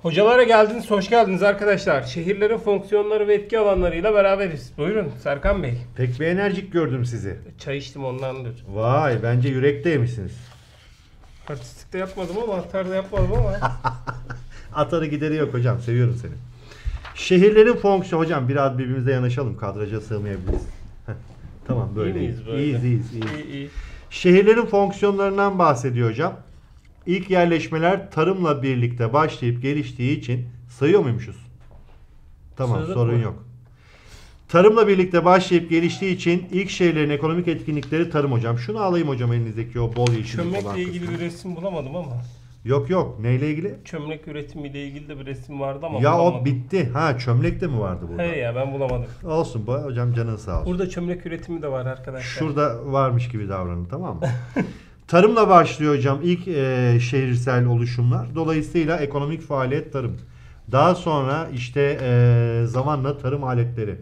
Hocalara geldiniz, hoş geldiniz arkadaşlar. Şehirlerin fonksiyonları ve etki alanlarıyla beraberiz. Buyurun Serkan Bey. Pek bir enerjik gördüm sizi. Çay içtim ondandır. Vay, bence yürekteymişsiniz. Artistik de yapmadım ama atar da yapmadım ama. Atarı gideri yok hocam, seviyorum seni. Şehirlerin fonksiyonu hocam, biraz birbirimize yanaşalım, kadraja sığmayabiliriz. Tamam, böyle. İyi miyiz böyle? İyiyiz. İyi. Şehirlerin fonksiyonlarından bahsediyor hocam. İlk yerleşmeler tarımla birlikte başlayıp geliştiği için sayıyor muymuşuz? Tamam, Sığdık sorun mı? yok. Tarımla birlikte başlayıp geliştiği için ilk şehirlerin ekonomik etkinlikleri tarım hocam. Şunu alayım hocam, elinizdeki o bol yeşillik olan Çömlekle ilgili kısmı. bir resim bulamadım ama. Yok. Neyle ilgili? Çömlek üretimiyle ilgili de bir resim vardı ama Ya bulamadım. o bitti. Ha, çömlek de mi vardı burada? He ya, ben bulamadım. Olsun bu hocam, canın sağ olsun. Burada çömlek üretimi de var arkadaşlar. Şurada varmış gibi davranın, tamam mı? Tarımla başlıyor hocam ilk şehirsel oluşumlar. Dolayısıyla ekonomik faaliyet tarım. Daha sonra işte zamanla tarım aletleri,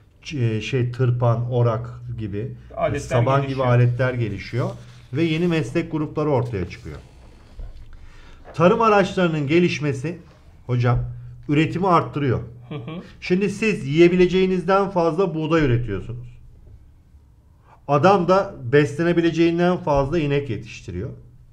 tırpan, orak gibi, Aletler saban gibi gelişiyor. aletler gelişiyor ve yeni meslek grupları ortaya çıkıyor. Tarım araçlarının gelişmesi hocam üretimi arttırıyor. Şimdi siz yiyebileceğinizden fazla buğday üretiyorsunuz. Adam da beslenebileceğinden fazla inek yetiştiriyor.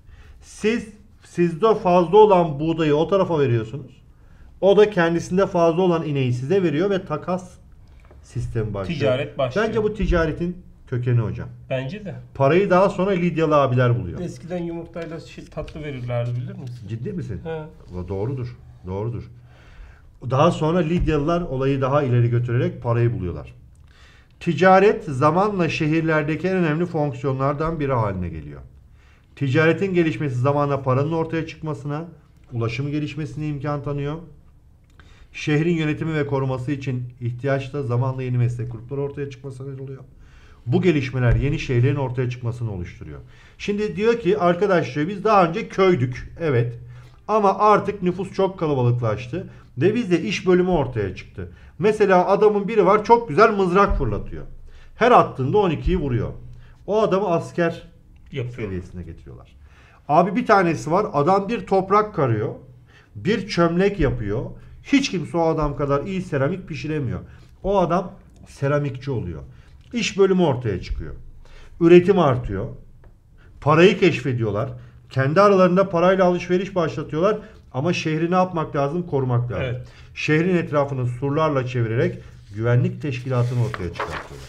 Sizde fazla olan buğdayı o tarafa veriyorsunuz. O da kendisinde fazla olan ineği size veriyor ve takas sistemi başlıyor. Ticaret başlıyor. Bence bu ticaretin kökeni hocam. Bence de. Parayı daha sonra Lidyalı abiler buluyor. Eskiden yumurtayla tatlı verirlerdi, bilir misin? Ciddi misin? He. Doğrudur. Daha sonra Lidyalılar olayı daha ileri götürerek parayı buluyorlar. Ticaret zamanla şehirlerdeki en önemli fonksiyonlardan biri haline geliyor. Ticaretin gelişmesi zamanla paranın ortaya çıkmasına, ulaşım gelişmesine imkan tanıyor. Şehrin yönetimi ve koruması için ihtiyaçta zamanla yeni meslek grupları ortaya çıkmasına oluyor. Bu gelişmeler yeni şehirlerin ortaya çıkmasını oluşturuyor. Şimdi diyor ki arkadaşlar, biz daha önce köydük, evet, ama artık nüfus çok kalabalıklaştı ve bizde iş bölümü ortaya çıktı. Mesela adamın biri var, çok güzel mızrak fırlatıyor. Her attığında 12'yi vuruyor. O adamı asker Yapıyor. seviyesine getiriyorlar. Abi bir tanesi var, adam bir toprak karıyor, bir çömlek yapıyor. Hiç kimse o adam kadar iyi seramik pişiremiyor. O adam seramikçi oluyor. İş bölümü ortaya çıkıyor. Üretim artıyor. Parayı keşfediyorlar. Kendi aralarında parayla alışveriş başlatıyorlar. Ama şehri ne yapmak lazım? Korumak lazım. Evet. Şehrin etrafını surlarla çevirerek güvenlik teşkilatını ortaya çıkartıyorlar.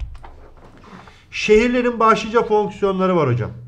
Şehirlerin başlıca fonksiyonları var hocam.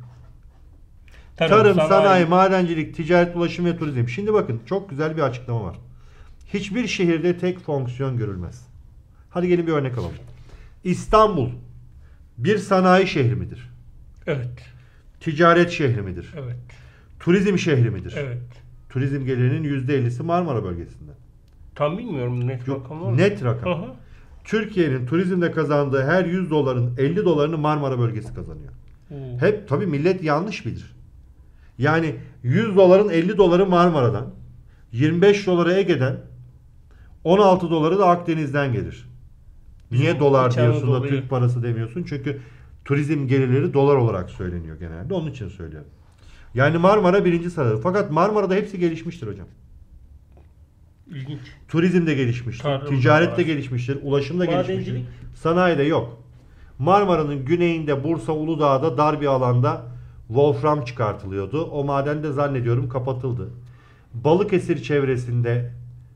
Tarım, sanayi, madencilik, ticaret, ulaşım ve turizm. Şimdi bakın, çok güzel bir açıklama var. Hiçbir şehirde tek fonksiyon görülmez. Hadi gelin bir örnek alalım. İstanbul bir sanayi şehri midir? Evet. Ticaret şehri midir? Evet. Turizm şehri midir? Evet. Turizm gelirinin %50'si Marmara bölgesinde. Tam bilmiyorum net rakam var mı? Net rakam. Aha. Türkiye'nin turizmde kazandığı her 100 doların 50 dolarını Marmara bölgesi kazanıyor. Hep tabii millet yanlış bilir. Yani 100 doların 50 doları Marmara'dan, 25 doları Ege'den, 16 doları da Akdeniz'den gelir. Niye dolar İç diyorsun da Anadolu'yu- Türk parası demiyorsun? Çünkü turizm gelirleri dolar olarak söyleniyor genelde. Onun için söylüyorum. Yani Marmara birinci sırada. Fakat Marmara'da hepsi gelişmiştir hocam. İlginç. Turizm de gelişmiştir. Tarım da Ticaret var. de gelişmiştir. Ulaşım da Madencilik? gelişmiştir. Sanayi de yok. Marmara'nın güneyinde Bursa Uludağ'da dar bir alanda wolfram çıkartılıyordu. O maden de zannediyorum kapatıldı. Balıkesir çevresinde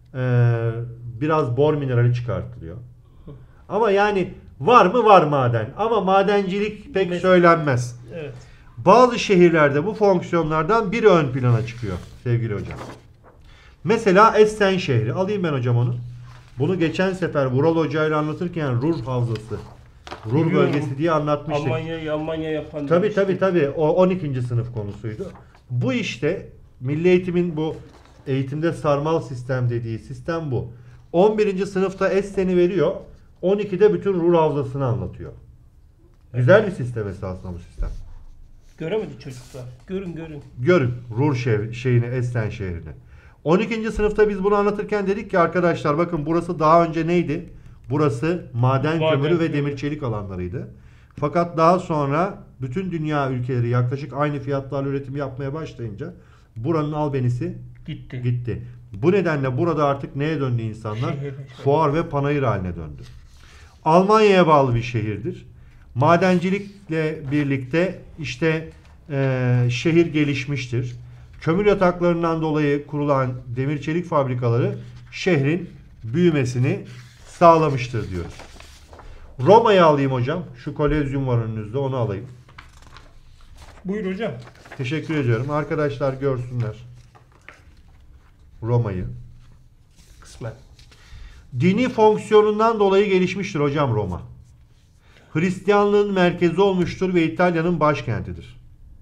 biraz bor minerali çıkartılıyor. Ama yani var mı? Var maden. Ama madencilik pek söylenmez. Evet. Bazı şehirlerde bu fonksiyonlardan biri ön plana çıkıyor sevgili hocam. Mesela Essen şehri. Alayım ben hocam onu. Bunu geçen sefer Vural Hoca ile anlatırken Ruhr Havzası, Ruhr Biliyorum. bölgesi diye anlatmıştık. Almanya yapan. Tabii. O 12. sınıf konusuydu. Bu işte Milli Eğitim'in bu eğitimde sarmal sistem dediği sistem bu. 11. sınıfta Essen'i veriyor. 12'de bütün Ruhr Havzası'nı anlatıyor. Güzel bir sistem esasında bu sistem. Göremedi çocuklar. Görün. Görün Ruhr şeyini, Essen şehrini. 12. sınıfta biz bunu anlatırken dedik ki arkadaşlar bakın, burası daha önce neydi? Burası maden kömürü ve demir çelik alanlarıydı. Fakat daha sonra bütün dünya ülkeleri yaklaşık aynı fiyatlarla üretim yapmaya başlayınca buranın albenisi Gitti. gitti. Bu nedenle burada artık neye döndü insanlar? Şehir. Fuar ve panayır haline döndü. Almanya'ya bağlı bir şehirdir. Madencilikle birlikte işte şehir gelişmiştir. Kömür yataklarından dolayı kurulan demir çelik fabrikaları şehrin büyümesini sağlamıştır diyoruz. Roma'yı alayım hocam. Şu Kolezyum var önünüzde, onu alayım. Buyur hocam. Teşekkür ediyorum. Arkadaşlar görsünler Roma'yı. Kısmen. Dini fonksiyonundan dolayı gelişmiştir hocam Roma. Hristiyanlığın merkezi olmuştur ve İtalya'nın başkentidir.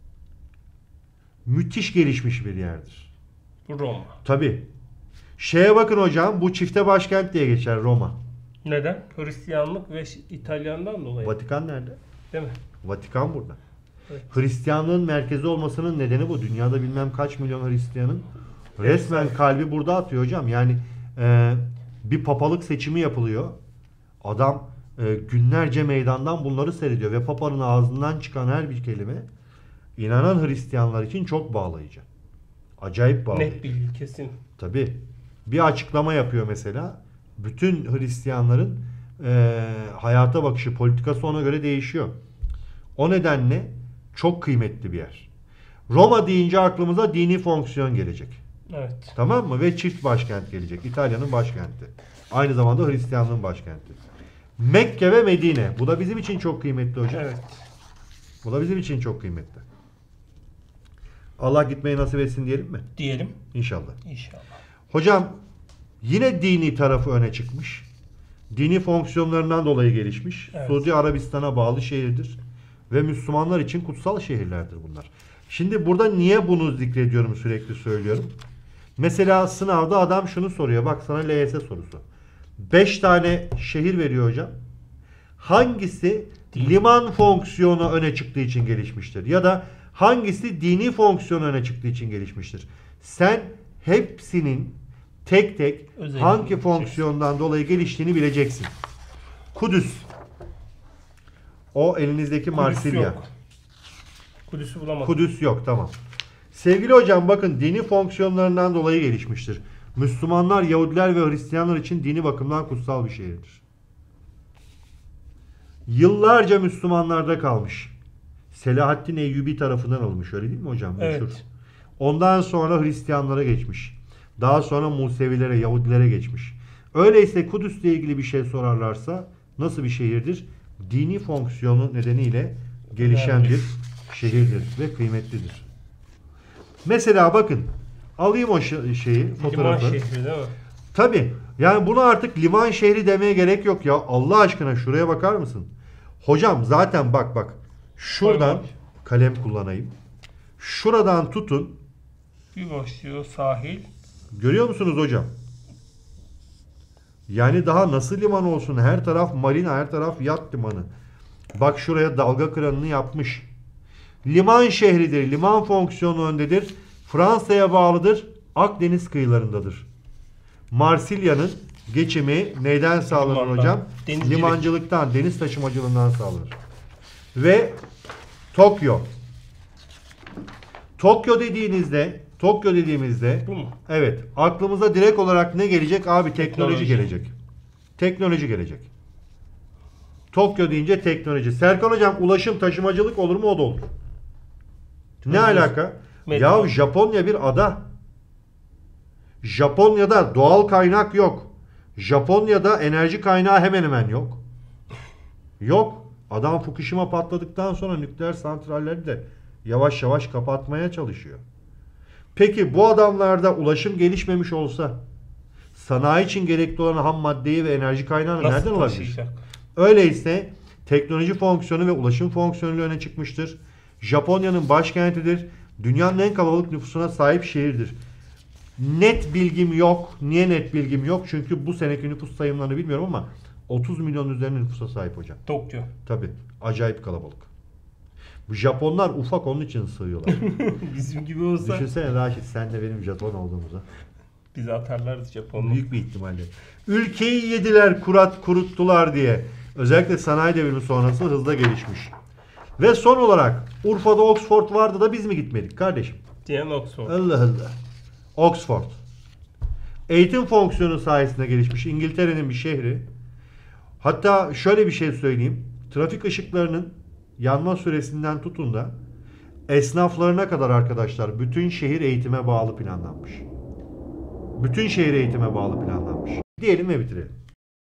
Müthiş gelişmiş bir yerdir. Bu Roma. Tabii. Şeye bakın hocam, bu çifte başkent diye geçer Roma. Neden? Hristiyanlık ve İtalyan'dan dolayı. Vatikan nerede? Değil mi? Vatikan burada. Evet. Hristiyanlığın merkezi olmasının nedeni bu. Dünyada bilmem kaç milyon Hristiyanın resmen kalbi burada atıyor hocam. Yani bir papalık seçimi yapılıyor. Adam günlerce meydandan bunları seyrediyor ve papanın ağzından çıkan her bir kelime inanan Hristiyanlar için çok bağlayıcı. Acayip bağlayıcı. Net bilgi kesin. Tabii. Bir açıklama yapıyor mesela. Bütün Hristiyanların hayata bakışı, politikası ona göre değişiyor. O nedenle çok kıymetli bir yer. Roma deyince aklımıza dini fonksiyon gelecek. Evet. Tamam mı? Ve çift başkent gelecek. İtalya'nın başkenti. Aynı zamanda Hristiyanlığın başkenti. Mekke ve Medine. Bu da bizim için çok kıymetli hocam. Evet. Bu da bizim için çok kıymetli. Allah gitmeyi nasip etsin diyelim mi? Diyelim. İnşallah. İnşallah. Hocam yine dini tarafı öne çıkmış. Dini fonksiyonlarından dolayı gelişmiş. Evet. Suudi Arabistan'a bağlı şehirdir. Ve Müslümanlar için kutsal şehirlerdir bunlar. Şimdi burada niye bunu zikrediyorum, sürekli söylüyorum. Mesela sınavda adam şunu soruyor. Bak sana LYS sorusu. 5 tane şehir veriyor hocam. Hangisi liman fonksiyonu öne çıktığı için gelişmiştir? Ya da hangisi dini fonksiyonu öne çıktığı için gelişmiştir? Sen hepsinin tek tek Özellikle hangi bileceksin. fonksiyondan dolayı geliştiğini bileceksin. Kudüs. O elinizdeki Marsilya. Yok. Kudüs'ü bulamadım. Kudüs yok, tamam. Sevgili hocam bakın, dini fonksiyonlarından dolayı gelişmiştir. Müslümanlar, Yahudiler ve Hristiyanlar için dini bakımdan kutsal bir şehirdir. Yıllarca Müslümanlarda kalmış. Selahaddin Eyyubi tarafından alınmış, öyle değil mi hocam? Evet. Meşhur. Ondan sonra Hristiyanlara geçmiş. Daha sonra Musevilere, Yahudilere geçmiş. Öyleyse Kudüs'le ilgili bir şey sorarlarsa nasıl bir şehirdir? Dini fonksiyonu nedeniyle gelişen Evet. bir şehirdir ve kıymetlidir. Mesela bakın, alayım o şeyi, fotoğrafı. Liman şehri değil mi? Tabii. Yani bunu artık liman şehri demeye gerek yok ya. Allah aşkına şuraya bakar mısın? Hocam zaten bak. Şuradan Koy bak. kalem kullanayım. Şuradan tutun. Bir başlıyor sahil. Görüyor musunuz hocam? Yani daha nasıl liman olsun? Her taraf marina, her taraf yat limanı. Bak şuraya dalga kıranını yapmış. Liman şehridir. Liman fonksiyonu öndedir. Fransa'ya bağlıdır. Akdeniz kıyılarındadır. Marsilya'nın geçimi neyden sağlanır Limandan. hocam? Denizcilik. Limancılıktan, deniz taşımacılığından sağlanır. Ve Tokyo. Tokyo dediğimizde Bu mu? evet, aklımıza direkt olarak ne gelecek? Abi teknoloji Teknoloji. gelecek. Teknoloji gelecek. Tokyo deyince teknoloji. Serkan hocam, ulaşım, taşımacılık olur mu? O da olur. Ne Hızlı. alaka? Metro. Ya Japonya bir ada. Japonya'da doğal kaynak yok. Japonya'da enerji kaynağı hemen hemen yok. Yok. Adam Fukushima patladıktan sonra nükleer santralleri de yavaş yavaş kapatmaya çalışıyor. Peki bu adamlarda ulaşım gelişmemiş olsa sanayi için gerekli olan ham maddeyi ve enerji kaynağını Nasıl nereden alabilir? taşıyacak? Öyleyse teknoloji fonksiyonu ve ulaşım fonksiyonu öne çıkmıştır. Japonya'nın başkentidir. Dünyanın en kalabalık nüfusuna sahip şehirdir. Net bilgim yok. Niye net bilgim yok? Çünkü bu seneki nüfus sayımlarını bilmiyorum ama 30 milyon üzerinde nüfusa sahip hocam. Tokyo. Tabii. Acayip kalabalık. Bu Japonlar ufak, onun için sığıyorlar. Bizim gibi olsa Düşünsene Raşit, sen de benim Japon olduğumuzu. bizi atarlardı Japonlu. Büyük bir ihtimalle. Ülkeyi yediler, kuruttular diye. Özellikle sanayi devrimi sonrası hızla gelişmiş. Ve son olarak Urfa'da Oxford vardı da biz mi gitmedik kardeşim? Diyen Oxford. Allah Allah. Oxford. Eğitim fonksiyonu sayesinde gelişmiş İngiltere'nin bir şehri. Hatta şöyle bir şey söyleyeyim. Trafik ışıklarının yanma süresinden tutun da esnaflarına kadar arkadaşlar bütün şehir eğitime bağlı planlanmış. Bütün şehir eğitime bağlı planlanmış. Diyelim ve bitirelim.